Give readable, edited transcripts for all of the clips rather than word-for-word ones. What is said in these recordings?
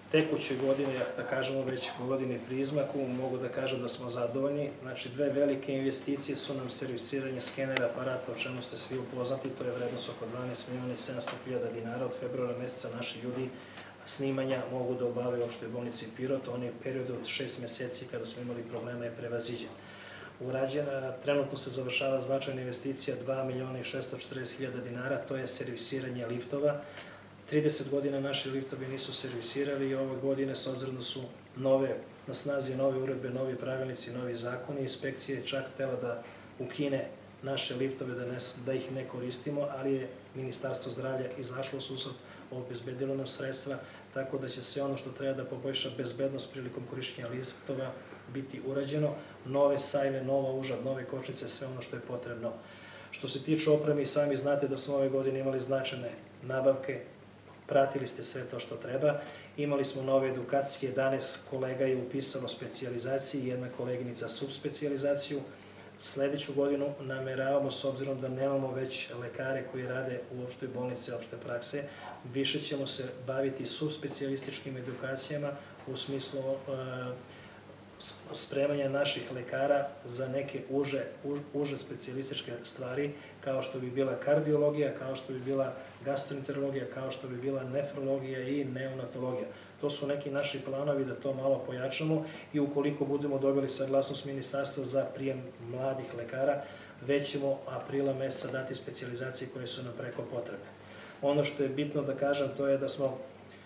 tekuće godine, da kažemo već godini pri izmaku, mogu da kažem da smo zadovoljni. Znači, dve velike investicije su nam servisiranje skenera aparata, o čemu ste svi upoznati, to je vrednost oko 12.700.000 dinara. Od februara meseca naši ljudi snimanja mogu da obave u opštoj bolnici Pirot. On je u periodu od 6 meseci kada smo imali problema je prevaziđen. Trenutno se završava značajna investicija 2.640.000 dinara, to je servisiranje liftova. 30 godina naši liftovi nisu servisirali i ove godine, s obzirom da su na snazi nove uredbe, novi pravilnici, novi zakoni, inspekcija je čak htela da ukine naše liftove, da ih ne koristimo, ali je Ministarstvo zdravlja izašlo u susret, obezbedilo nam sredstva, tako da će sve ono što treba da poboljša bezbednost prilikom korišćenja liftova biti urađeno. Nove sajle, nova užad, nove kočnice, sve ono što je potrebno. Što se tiče opreme, i sami znate da smo ove godine imali značajne nabavke, pratili ste sve to što treba. Imali smo nove edukacije, 11 kolega je upisano specijalizaciji, jedna koleginica subspecijalizaciju. Sledeću godinu nameravamo, s obzirom da nemamo već lekare koji rade u opštoj bolnici, opšte prakse, više ćemo se baviti subspecijalističkim edukacijama u smislu spremanja naših lekara za neke uže specijalističke stvari, kao što bi bila kardiologija, kao što bi bila gastroenterologija, kao što bi bila nefrologija i neonatologija. To su neki naši planovi da to malo pojačamo i ukoliko budemo dobili saglasnost ministarstva za prijem mladih lekara, već ćemo aprila meseca dati specijalizacije koje su nam preko potrebe. Ono što je bitno da kažem, to je da smo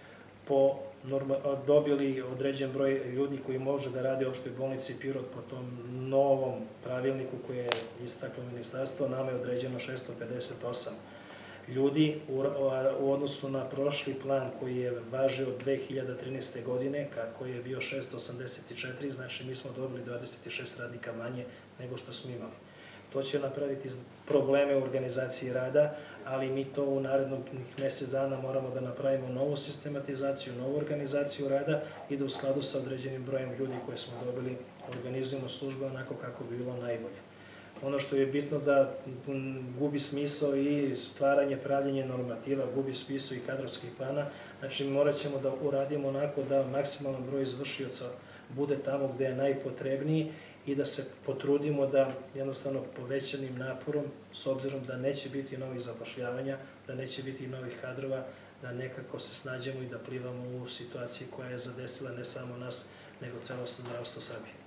dobili određen broj ljudi koji može da radi u opštoj bolnici Pirot po tom novom pravilniku koje je istaklo ministarstvo. Nama je određeno 658 ljudi u odnosu na prošli plan koji je važio od 2013. godine, koji je bio 684, znači mi smo dobili 26 radnika manje nego što smo imali. To će napraviti probleme u organizaciji rada, ali mi to u narednih mesec dana moramo da napravimo novu sistematizaciju, novu organizaciju rada i da u skladu sa određenim brojem ljudi koje smo dobili organizujemo službu onako kako bi bilo najbolje. Ono što je bitno da gubi smisao i stvaranje, pravljenje normativa, gubi smisao i kadrovskih plana, znači morat ćemo da uradimo onako da maksimalan broj izvršioca bude tamo gde je najpotrebniji i da se potrudimo da jednostavno povećanim naporom, s obzirom da neće biti novih zapošljavanja, da neće biti novih kadrova, da nekako se snađemo i da plivamo u situaciji koja je zadesila ne samo nas, nego celostno zdravstvo Srbije.